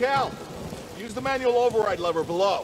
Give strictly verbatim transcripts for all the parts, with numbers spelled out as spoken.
Cal, use the manual override lever below.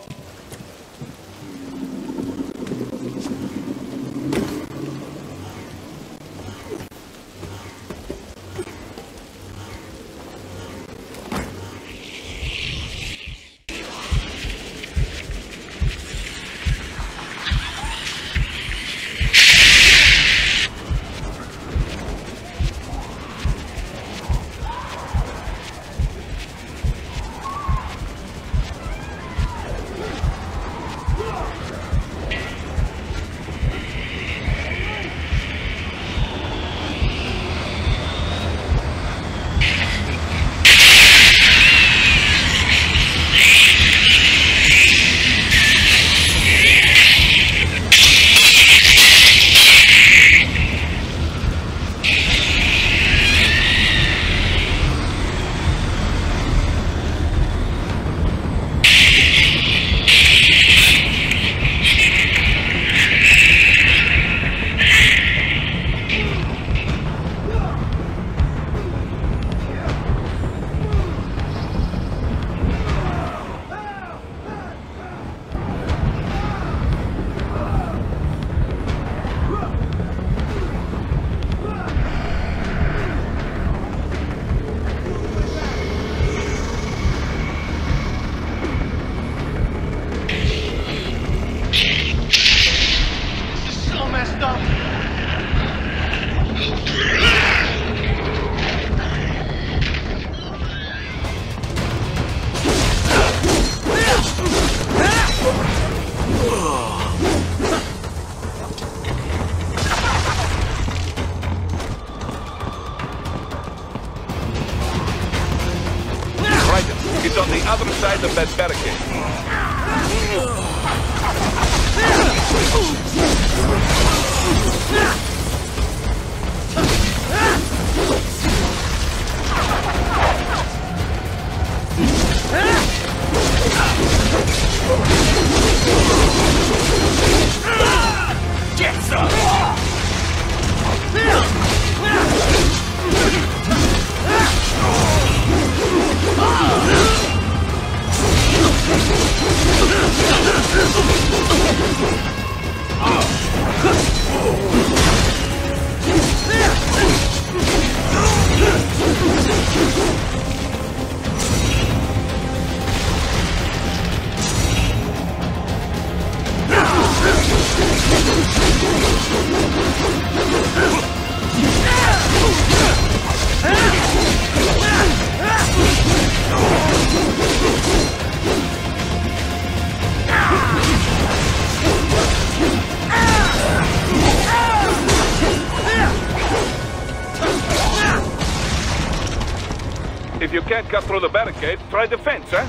It's on the other side of that barricade. Get some! If you can't cut through the barricade, try the fence, huh?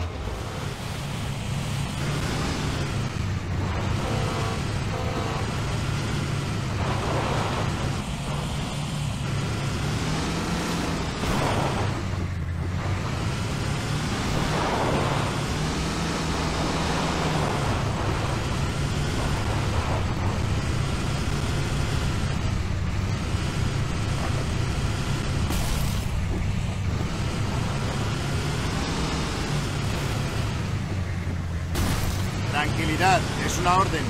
Tranquilidad, es una orden.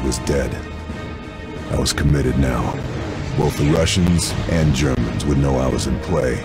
was dead. I was committed now. Both the Russians and Germans would know I was in play.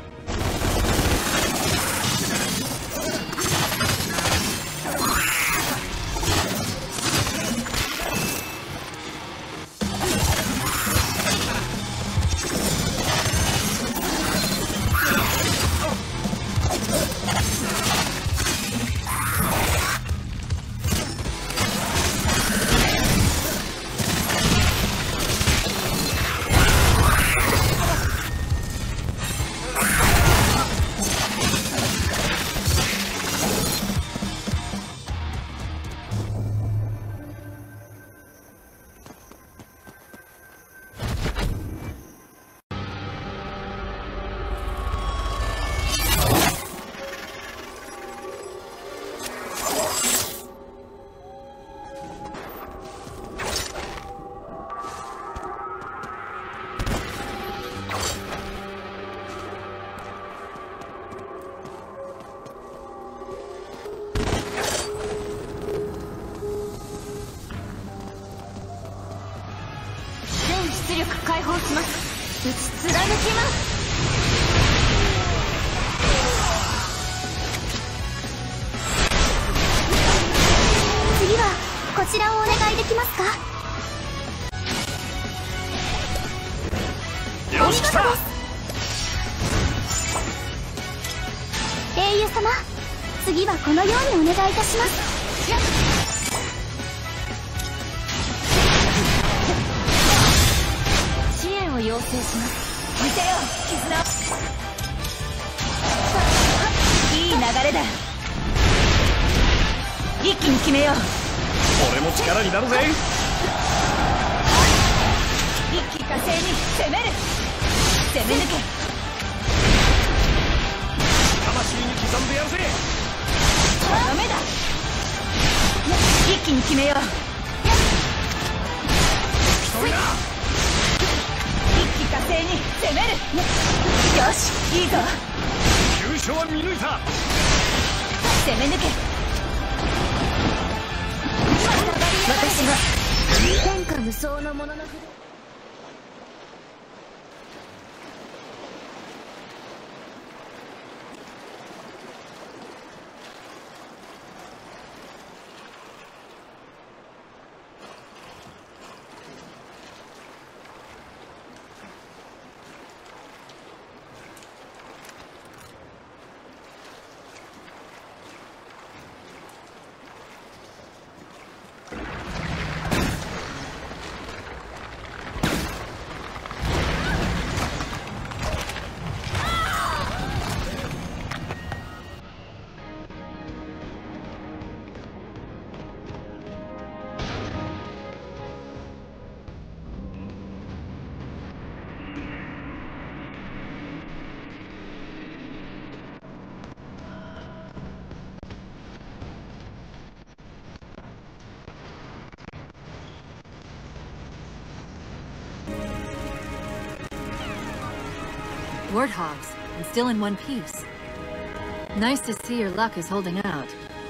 Warthogs, and still in one piece. Nice to see your luck is holding out.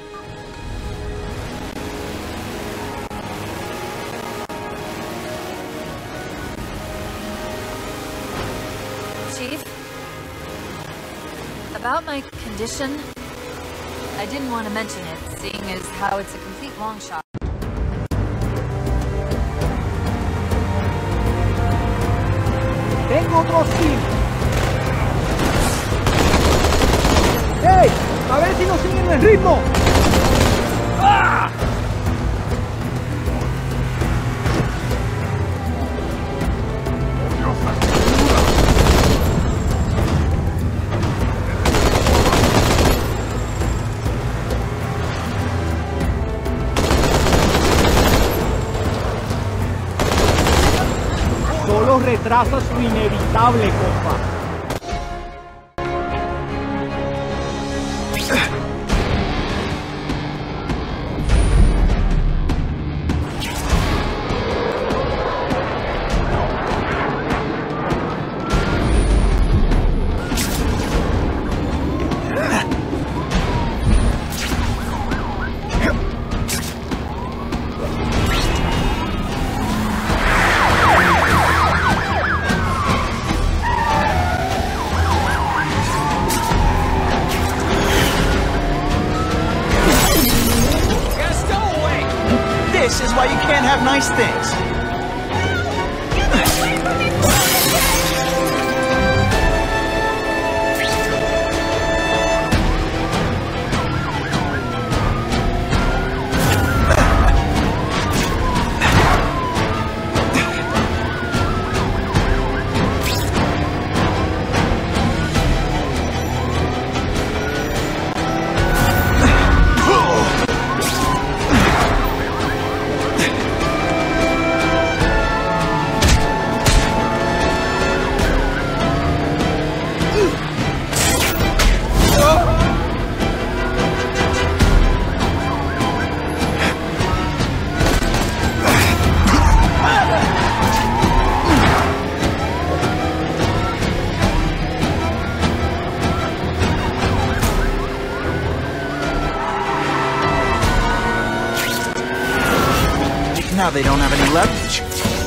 Chief? About my condition? I didn't want to mention it, seeing as how it's a complete long shot. Tengo otro skill. ¡Hey! A ver si nos siguen el ritmo. ¡Ah! Solo retrasa su inevitable, compa. things. Now they don't have any leverage.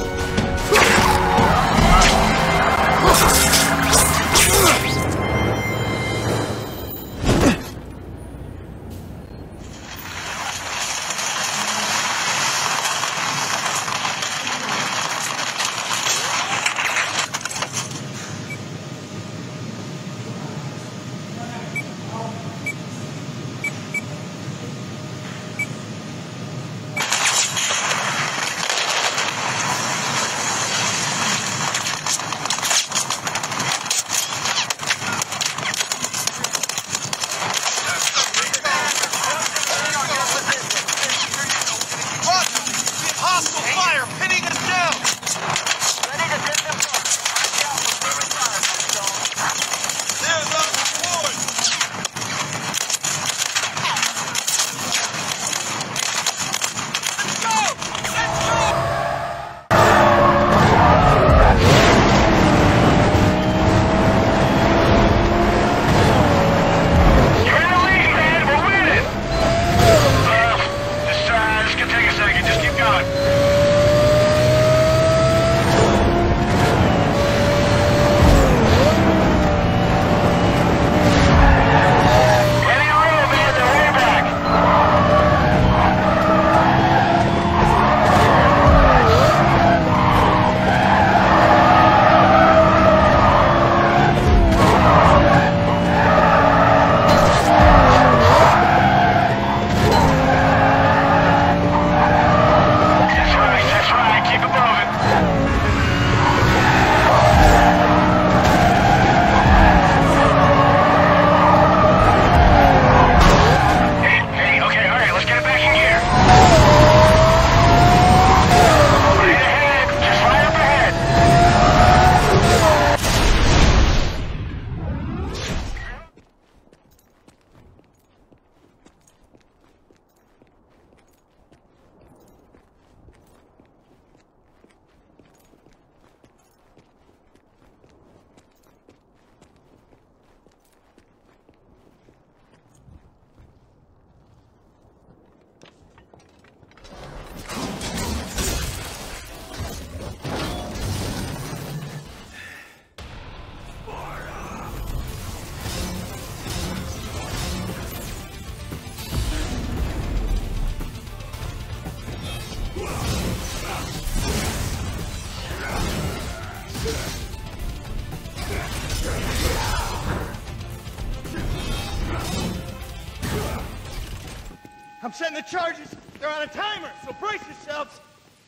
I'm setting the charges. They're on a timer, so brace yourselves.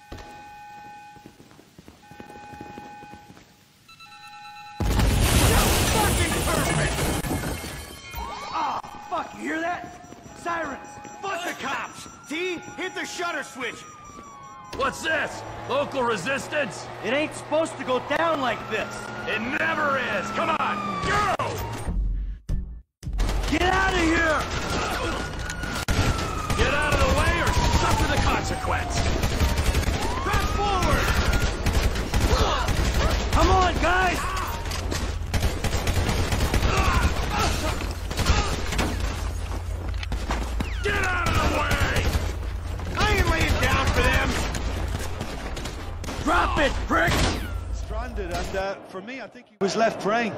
Fucking perfect! Ah, oh, fuck, you hear that? Sirens! Fuck the cops! T, hit the shutter switch! What's this? Local resistance? It ain't supposed to go down like this. It never is! Come on, go! Get out of here! Get out of the way or suffer the consequence! Press forward! Come on, guys! Get out of the way! I ain't laying down for them! Drop it, prick! Stranded, and uh, for me, I think he was left praying.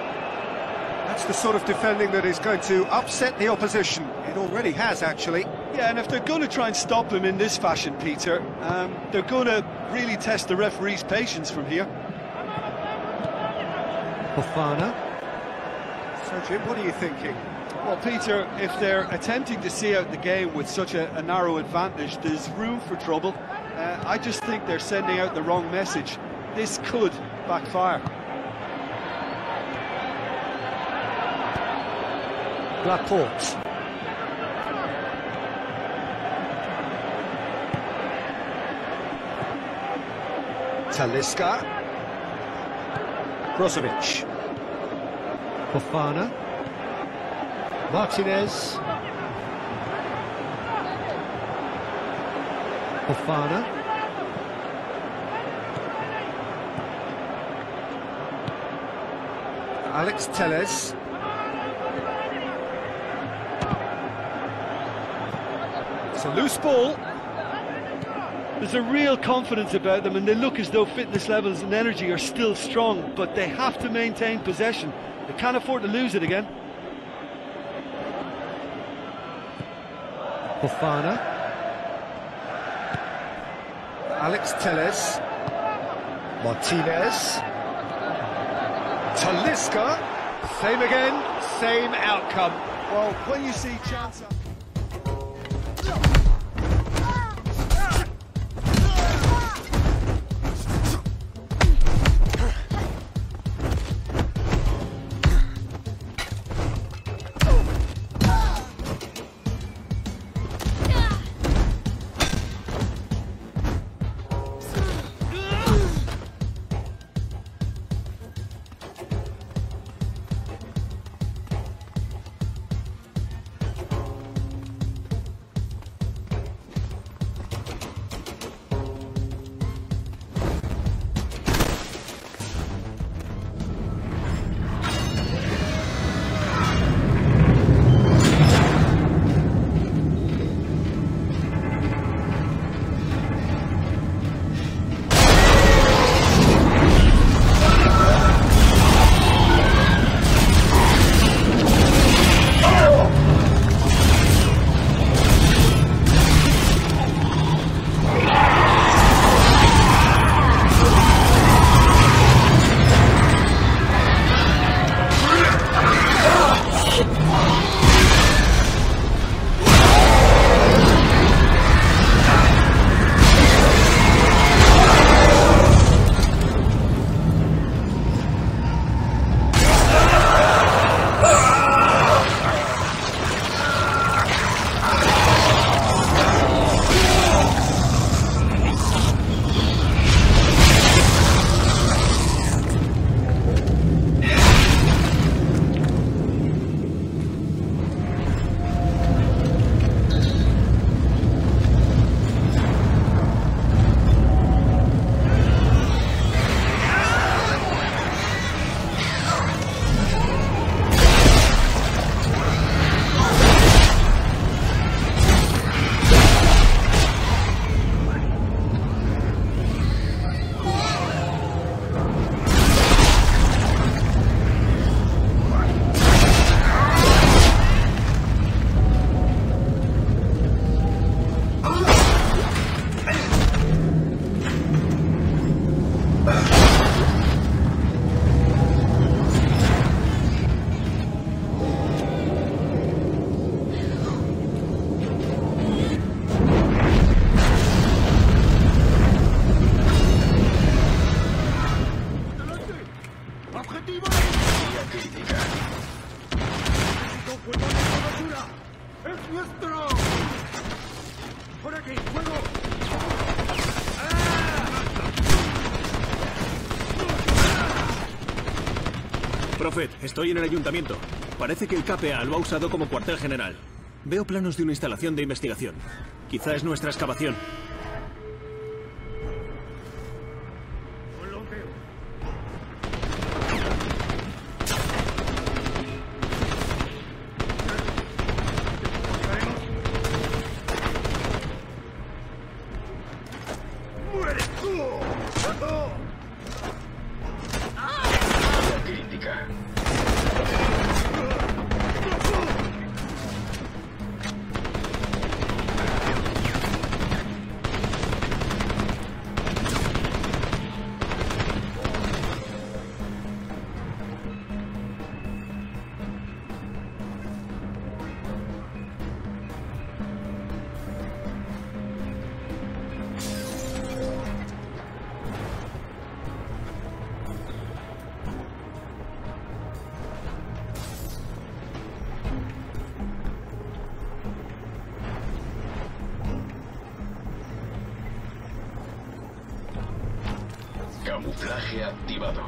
That's the sort of defending that is going to upset the opposition. It already has, actually. Yeah, and if they're going to try and stop him in this fashion, Peter, um, they're going to really test the referee's patience from here. Fofana. So, Jim, what are you thinking? Well, Peter, if they're attempting to see out the game with such a, a narrow advantage, there's room for trouble. Uh, I just think they're sending out the wrong message. This could backfire. Laporte. Talisca. Brozovic. Fofana. Martinez. Fofana. Alex Telles. It's a loose ball. There's a real confidence about them, and they look as though fitness levels and energy are still strong, but they have to maintain possession. They can't afford to lose it again. Fofana. Alex Telles. Martinez. Talisca. Same again, same outcome. Well, when you see chance... Prophet, estoy en el ayuntamiento. Parece que el K P A lo ha usado como cuartel general. Veo planos de una instalación de investigación. Quizá es nuestra excavación. Camuflaje activado.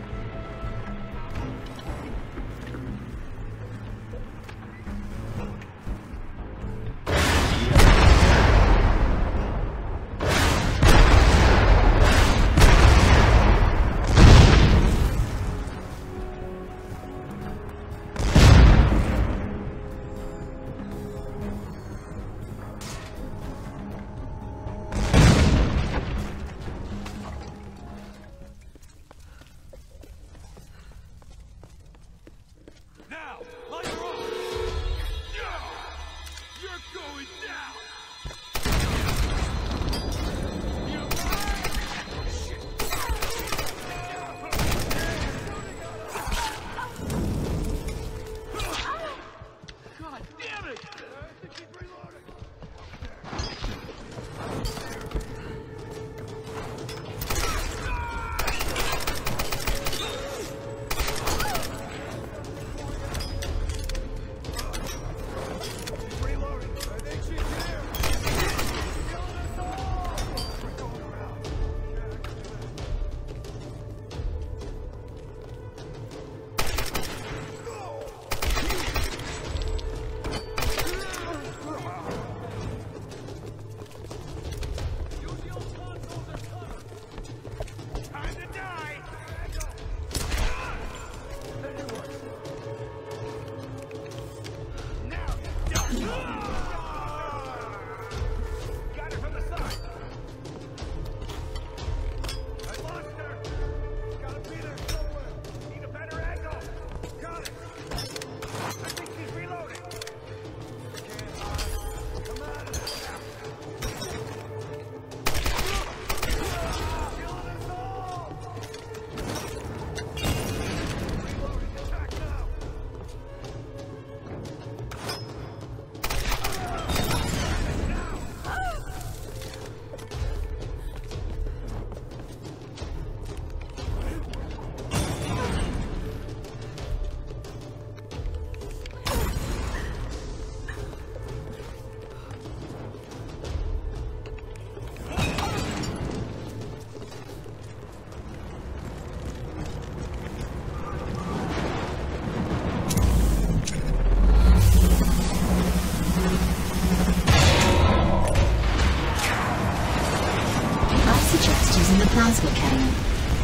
Plasma cannon.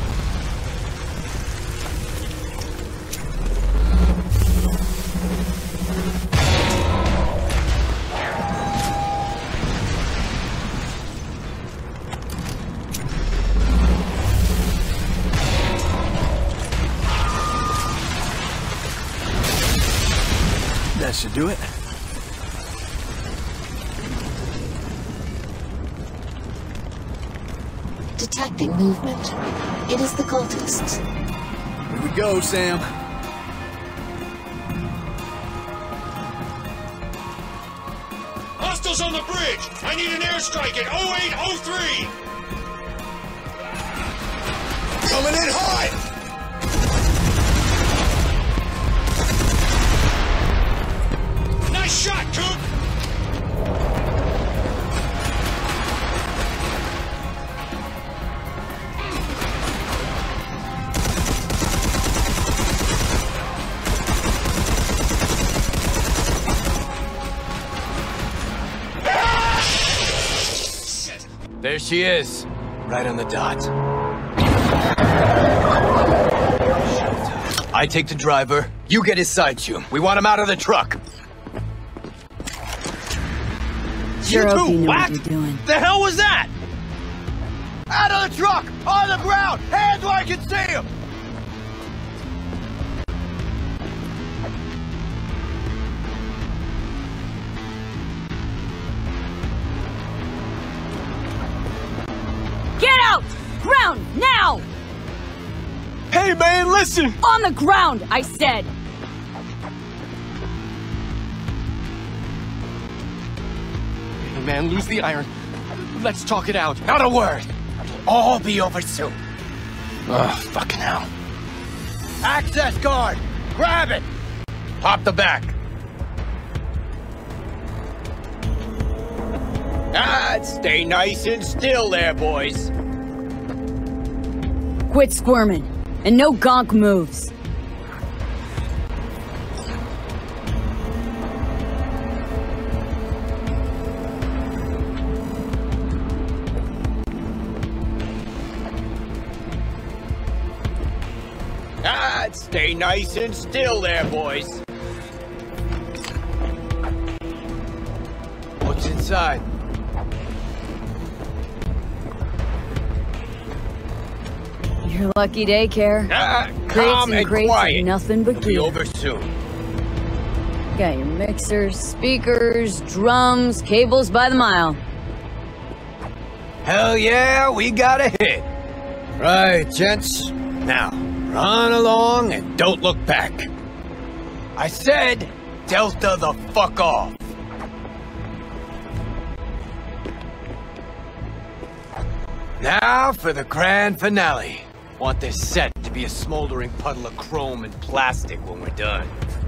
That should do it. Detecting movement. It is the cultists. Here we go, Sam. Hostiles on the bridge! I need an airstrike at oh eight oh three! Coming in hot! Nice shot, Coop! There she is, right on the dot. I take the driver, you get his side chew. We want him out of the truck. Sure you hope two you know whack? what you're doing. The hell was that? Out of the truck! On the ground! Hands where I can see him! Get out! Ground, now! Hey man, listen! On the ground, I said! Hey man, lose the iron. Let's talk it out. Not a word! It'll all be over soon. Ugh, fucking hell. Access guard! Grab it! Pop the back. Ah, stay nice and still there, boys. Quit squirming. And no gonk moves. Ah, stay nice and still there, boys. What's inside? Your lucky daycare. Ah, Crates calm and and crates quiet. of nothing but It'll be gear. over soon. Got your mixers, speakers, drums, cables by the mile. Hell yeah, we got a hit. Right, gents. Now, run along and don't look back. I said, Delta the fuck off. Now for the grand finale. Want this set to be a smoldering puddle of chrome and plastic when we're done.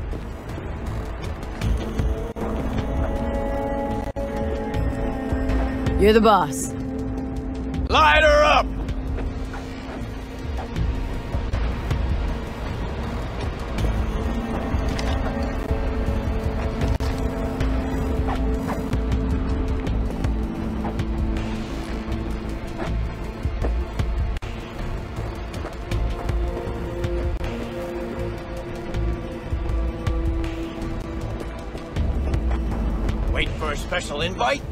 You're the boss. Light her up! Wait for a special invite?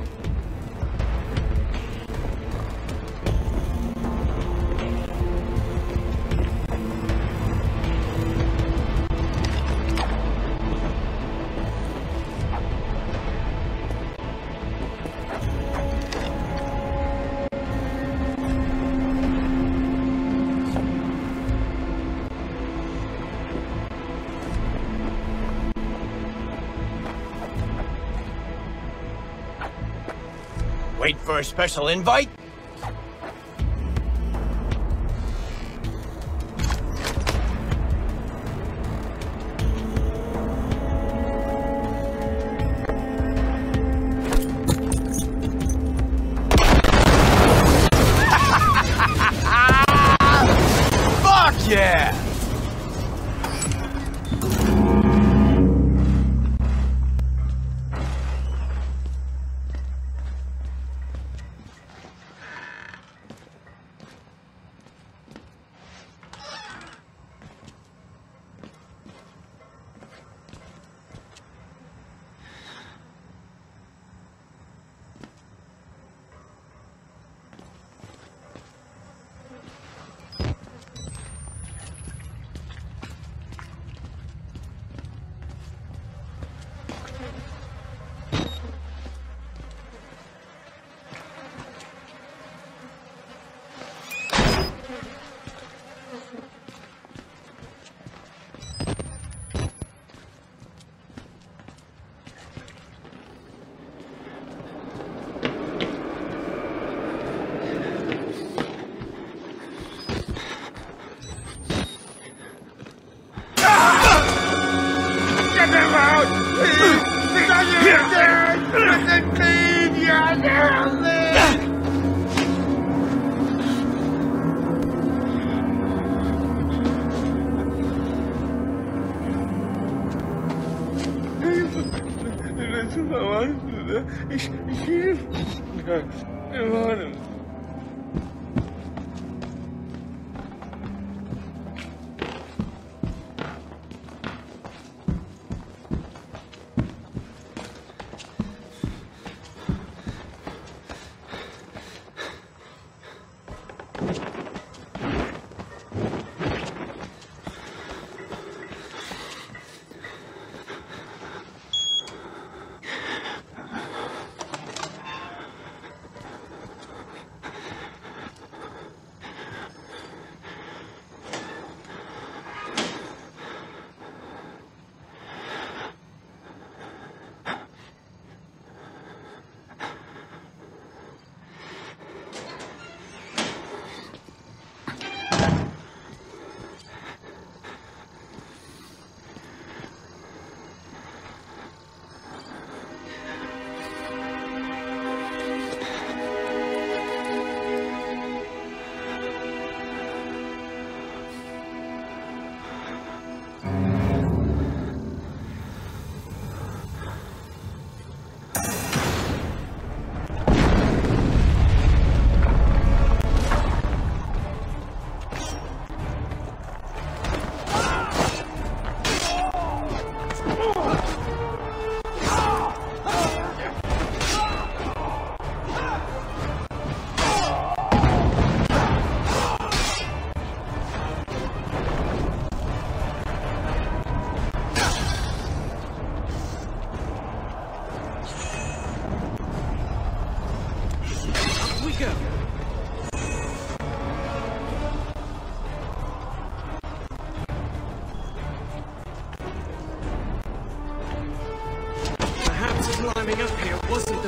Wait for a special invite? Fuck yeah!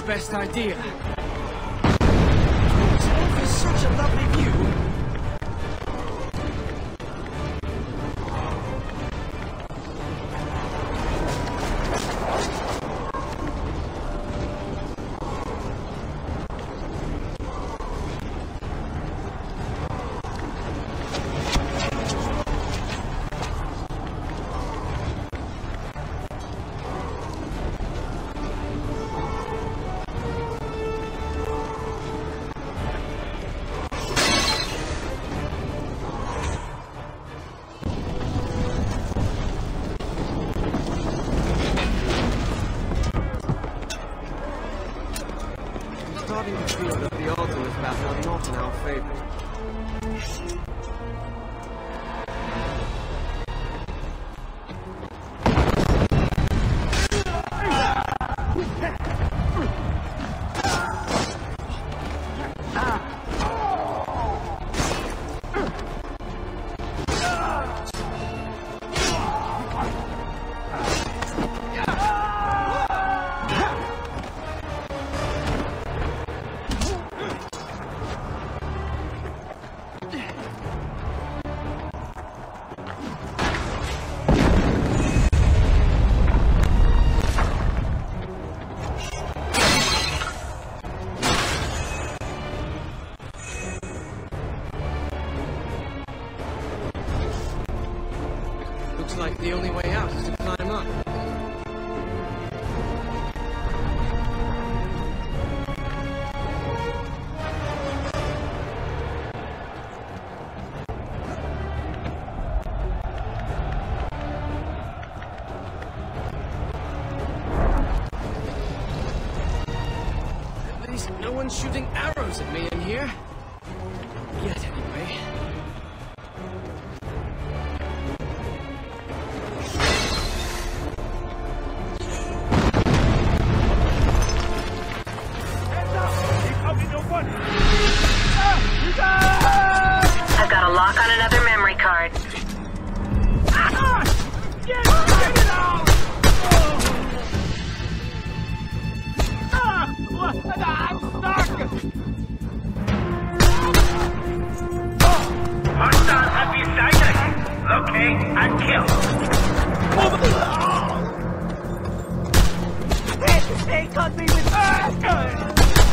the best idea. It offers such a lovely view. Starting to feel that the odds in this battle are not in our favor. Looks like the only way out is to climb up. At least no one's shooting arrows at me in here. Yet, anyway. I've got a lock on another memory card. Ah! Get, get it out! Ah! I'm stuck! Hostiles have been sighted. Locate and kill. They cut me with ah!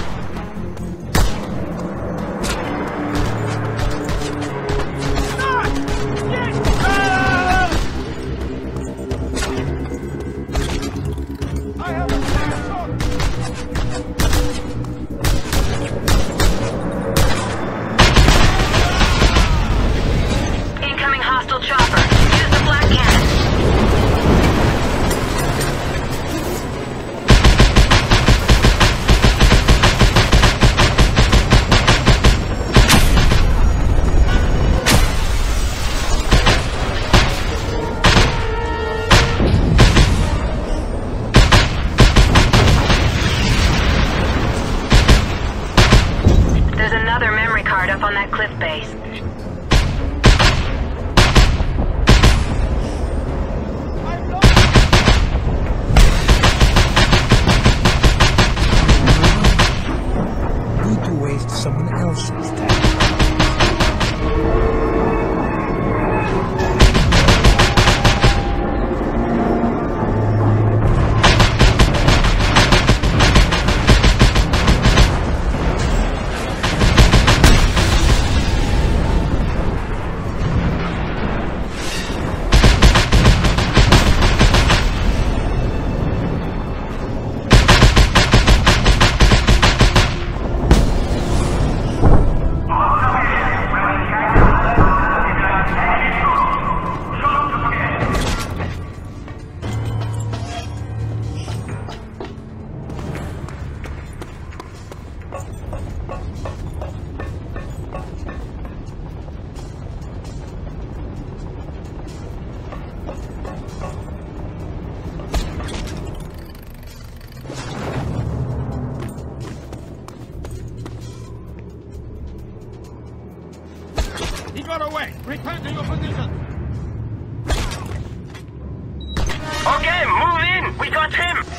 Incoming hostile chopper. Use the black cannon. There's another memory card up on that cliff base. Need to waste someone else's time. He got away! Return to your position! Okay, move in. We got him.